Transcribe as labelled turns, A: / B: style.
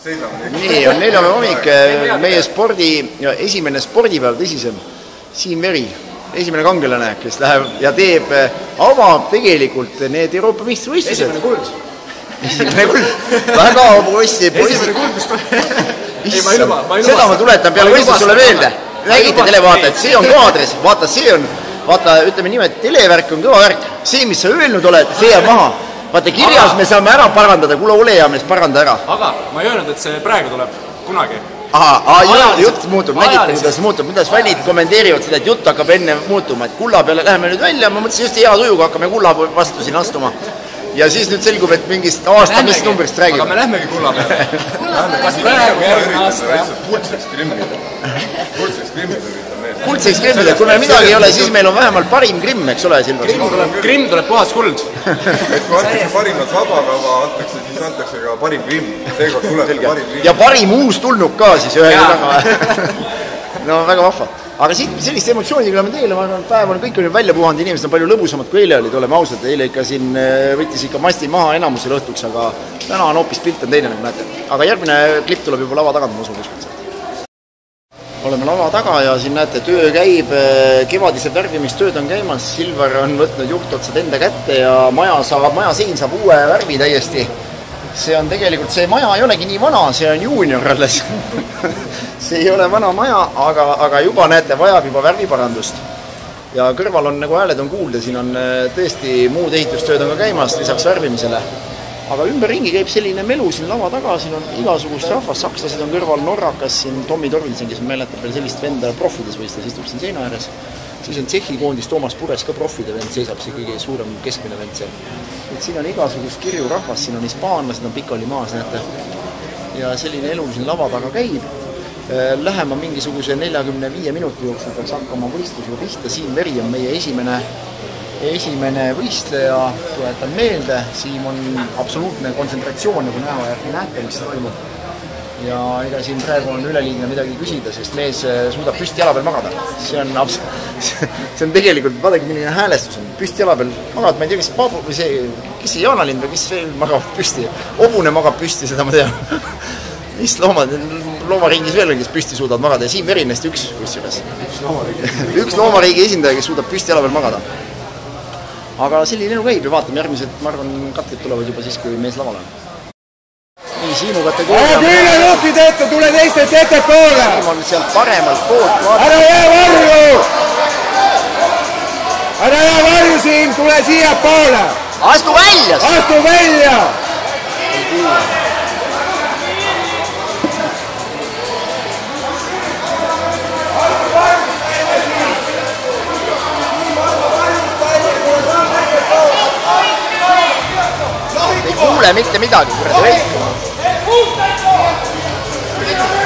A: Nii on neljapäeva hommik, meie esimene spordipäev tõsisem. Siim Veri, esimene kangelane, kes läheb ja teeb, avab tegelikult need Euroopa meistrivõistlused.
B: Esimene kuld.
A: Esimene kuld. Väga poissi.
B: Esimene kuld, mis tuleb.
A: Seda ma tuletan peale võistlus sulle meelde. Nägite televaatajad, see on kaadris. Vaata, see on, ütleme niimoodi, televärk on kõva värk. See, mis sa öelnud oled, see jääb maha. Vaata, kirjas me saame ära parandada, kuule ole ja mees paranda ära.
B: Aga ma ei öelnud, et see praegu tuleb kunagi.
A: Jutt muutub, nägite, kuidas muutub, kuidas fännid kommenteerivad seda, et jutt hakkab enne muutuma, et kulla peale läheme nüüd välja, ma mõtlesin just hea tujuga hakkame kulla vastu siin astuma. Ja siis nüüd selgub, et mingist aasta, mis numbrist räägib.
B: Aga me lähmegi kulla peale. Kas praegu järgmine aasta?
A: Kuldseks grimmida, kui meil midagi ei ole, siis meil on vähemalt parim grimm, eks ole, Silvas?
B: Grimm tuleb puhas kuld.
C: Et kui antakse parimat vabakava, siis antakse ka parim grimm. Seekord tuleb parim grimm.
A: Ja parim uus tulnuk ka siis ühe taga. No väga vahva. Aga siit sellist emotsioonidega oleme teile, ma arvan, et päev on kõik on välja puhanud, inimesed on palju lõbusamad kui eile olid, oleme ausad, eile ikka siin võttis ikka masti maha enamusel õhtuks, aga täna on hoopis pilt on teine, nagu näete. Aga järgmine klipp tuleb juba lava tagant, ma usun kuskilt. Oleme lava taga ja siin näete, töö käib, kevadised värvimistööd on käimas, Silver on võtnud juhtotsad enda kätte ja maja sein saab uue värvi täiesti. See on tegelikult, see maja ei olegi nii vana, see on juunior alles. See ei ole vana maja, aga juba näete, vajab juba värviparandust. Ja kõrval on, nagu hääled on kuulda, siin on tõesti muud ehitustööd on ka käimas, lisaks värvimisele. Aga ümber ringi käib selline melu siin lava taga, siin on igasugust rahvast, sakslased on kõrval, norrakas, siin Tommy Torvilsen, kes mäletab veel sellist venda profides võistes, istub siin seina ääres. Siis on Tšehhi koondis Toomas Pures ka profide vend, seisab see kõige suurem keskmine vend seal. Et siin on igasugust kirju rahvast, siin on hispaanlased, on pikali maas, näete. Ja selline elu siin lava taga käib. Lähema mingisuguse 45 minuti jooksul peaks hakkama võistlusega pihta. Siim Veri on meie esimene võistleja, tuletan meelde. Siim on absoluutne kontsentratsioon, nagu näete, mis toimub. Ja ega siin praegu on üleliigne midagi küsida, sest mees suudab püsti jala peal magada. See on tegelikult, vaadake, milline häälestus on. Püsti jala peal magad, ma ei tea, kes see Jaanalind või kes veel magavad püsti. Obune magab püsti, seda ma tean. Mis loomaringis veel on, kes püsti suudavad magada ja Siim Verinest üks loomariigi esindaja, kes suudab püsti jala peal magada. Aga selline elu käib ja vaatame järgmised, ma arvan, katlid tulevad juba siis, kui mees laval on. Nii, Siimu kategooria...
D: Ära küll nukki teete, tule teistest ette poole!
A: Siim on sealt paremalt poolt.
D: Ära jää varju! Ära jää varju, Siim, tule siia poole!
A: Astu välja!
D: Astu välja!
A: Ei kuule mitte midagi, kuradi veik.